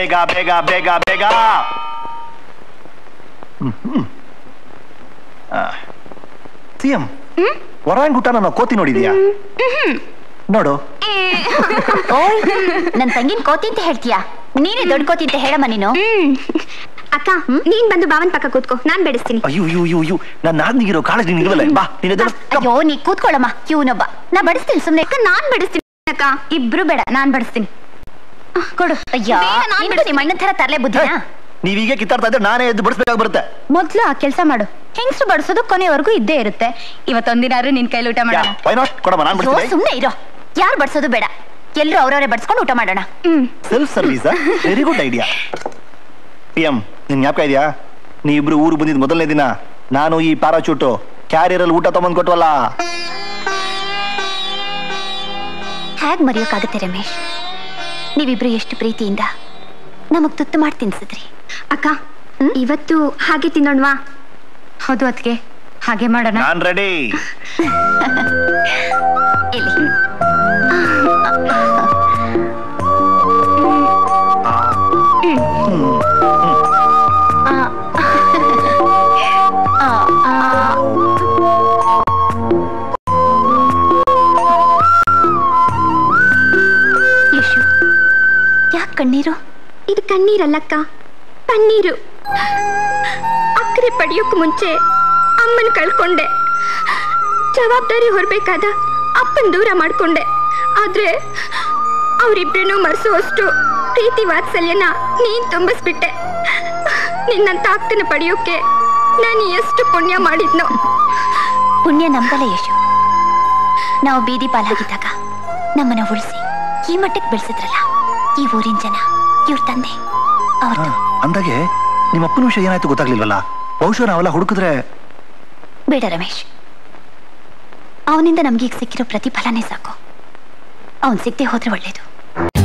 ಬೇಗ ಬೇಗ ಬೇಗ ಬೇಗ. ಸಿಎಂ ಹೊರಾಂಗುಟ ನನ್ನ ಕೋತಿ ನೋಡಿದ್ಯಾ? ನೋಡು. ನನ್ ತಂಗಿನ ಕೋತಿ ಅಂತ ಹೇಳ್ತೀಯಾ? ನೀನೇ ದೊಡ್ಡ ಕೋತಿ ಅಂತ ಹೇಳಮ್ಮ ನೀನು. ಅಕ್ಕ ನೀನ್ ಬಂದು ಬಾವನ್ ಪಕ್ಕ ಕೂತ್ಕೋ, ನಾನ್ ಬೆಳೆಸ್ತೀನಿ. ಅಯ್ಯೋ ನನ್ನ ನಾದ್ನಿಗಿರೋ ಕಾಳಜಿ ನಿಲ್ವಲ್ಲ. ಬಾ ಅಯ್ಯೋ ನೀ ಕೂತ್ಕೊಳ್ಳಮ್ಮ, ಇವನೊಬ್ಬ. ನಾ ಬಡಿಸ್ತೀನಿ ಸುಮ್ನೆ. ನಾನ್ ಬಡಿಸ್ತೀನಿ ಅಕ್ಕ. ಇಬ್ರು ಬೇಡ, ನಾನ್ ಬಡಿಸ್ತೀನಿ. ಕೊಡು. ಅಯ್ಯೋ ನಿಮ್ಮ ಅಣ್ಣನ ತರ ತರಲೆ ಬುದ್ಧಿನಾ? ನೀವೀಗ ಕಿತ್ತಾಡ್ತಾ ಇದ್ರೆ ನಾನೇ ಎದ್ದು ಬಡಿಸ್ಬೇಕಾಗಿ ಬರುತ್ತೆ. ಮೊದ್ಲು ಆ ಕೆಲಸ ಮಾಡು. ಹೆಂಗಸರು ಬಡಿಸೋದು ಕೊನೆವರೆಗೂ ಇದ್ದೇ ಇರುತ್ತೆ. ಇವತ್ತೊಂದಿನಾರು ನಿನ್ ಕೈಲಿ ಊಟ ಮಾಡೋಣ. ಸುಮ್ನೆ ಇರೋ. ಯಾರು ಬಡಿಸೋದು ಬೇಡ, ಎಲ್ರು ಅವ್ರವರೇ ಬಡಿಸ್ಕೊಂಡು ಊಟ ಮಾಡೋಣ. Self service very good idea. PM ನಿನ್ ಜ್ಞಾಪಕ ಇದೆಯಾ? ನೀವಿಬ್ರು ಊರು ಬಂದಿದ್ ಮೊದಲನೇ ದಿನ ನಾನು ಈ ಪ್ಯಾರಾಚೂಟು ಕ್ಯಾರಿಯರ್ ಅಲ್ಲಿ ಊಟ ತಗೊಂಡ್ ಕೊಟ್ವಲ್ಲ. ಹೇಗ್ ಮರೆಯೋಕ್ಕಾಗತ್ತೆ ರಮೇಶ್? ನೀವಿಬ್ರು ಎಷ್ಟು ಪ್ರೀತಿಯಿಂದ ನಮಗ್ ತುತ್ತು ಮಾಡಿ ತಿನ್ಸಿದ್ರಿ. ಅಕ್ಕ ಇವತ್ತು ಹಾಗೆ ತಿನ್ನೋಣವಾ? ಹೌದು ಅದ್ಕೆ, ಹಾಗೆ ಮಾಡೋಣ. ನಾನ್ ರೆಡಿ. ಇಲ್ಲಿ ಯಶು, ಯಾಕೆ ಕಣ್ಣೀರು? ಇದು ಕಣ್ಣೀರಲ್ಲಕ್ಕ, ಪನ್ನೀರು. ಅಕ್ಕರೆ ಪಡೆಯೋಕ್ ಮುಂಚೆ ಅಮ್ಮನ ಕಳ್ಕೊಂಡೆ. ಜವಾಬ್ದಾರಿ ಹೊರಬೇಕಾದ ಅಪ್ಪನ ದೂರ ಮಾಡ್ಕೊಂಡೆ. ಆದ್ರೆ ಅವರಿಬ್ರನ್ನೂ ಮರೆಸುವಷ್ಟು ಪ್ರೀತಿ ವಾತ್ಸಲ್ಯನ ನೀನ್ ತುಂಬಿಸ್ಬಿಟ್ಟೆ. ನಿನ್ನಂತ ಅಕ್ಕನ ಪಡೆಯೋಕೆ ನಾನು ಎಷ್ಟು ಪುಣ್ಯ ಮಾಡಿದ್ನೋ. ಪುಣ್ಯ ನಮ್ದಲ್ಲ ಯಶು. ನಾವು ಬೀದಿ ಪಾಲಾಗಿದ್ದಾಗ ನಮ್ಮನ್ನ ಉಳಿಸಿ ಈ ಮಟ್ಟಕ್ಕೆ ಬೆಳೆಸಿದ್ರಲ್ಲ ಈ ಊರಿನ ಜನ, ಇವ್ರ ತಂದೆ ಅವ್ರದ್ದು. ಅಂದಾಗೆ ನಿಮ್ಮ ಅಪ್ಪನ ವಿಷಯ ಏನಾಯ್ತು ಗೊತ್ತಾಗ್ಲಿಲ್ವಲ್ಲ? ಬಹುಶಃ ನಾವೆಲ್ಲ ಹುಡುಕಿದ್ರೆ. ಬೇಡ ರಮೇಶ್, ಅವನಿಂದ ನಮ್ಗೆ ಈಗ ಸಿಕ್ಕಿರೋ ಪ್ರತಿಫಲನೇ ಸಾಕು. ಅವನ್ ಸಿಗದೆ ಹೋದ್ರೆ ಒಳ್ಳೇದು.